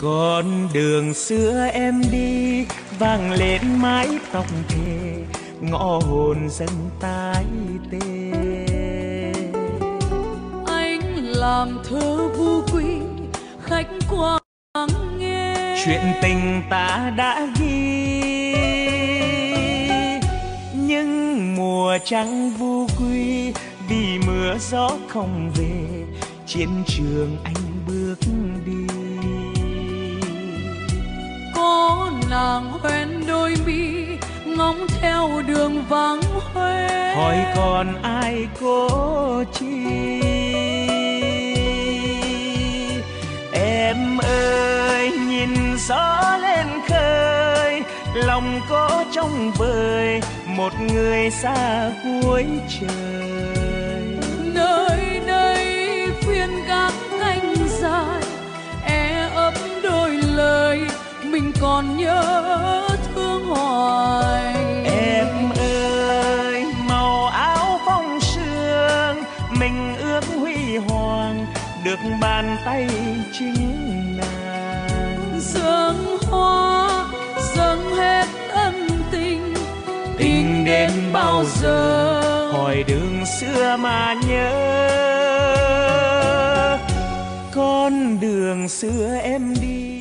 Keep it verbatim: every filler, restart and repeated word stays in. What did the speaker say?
Con đường xưa em đi vang lên mái tóc thề, ngõ hồn dâng tái tê. Anh làm thơ vu quy khách qua nghe, chuyện tình ta đã ghi. Nhưng mùa trăng vu quy vì mưa gió không về, chiến trường anh bước đi. Có nàng hoen đôi mi ngóng theo đường vắng hoe, hỏi còn ai cố chi. Em ơi nhìn gió lên khơi, lòng có trong vời một người xa cuối trời. Nơi đây phiên gác canh dài, e ấp đôi lời mình còn nhớ thương hoài. Em ơi màu áo phong sương, mình ước huy hoàng được bàn tay chính nàng. Dâng hoa dâng hết ân tình, tình đến bao giờ hỏi đường xưa mà nhớ. Con đường xưa em đi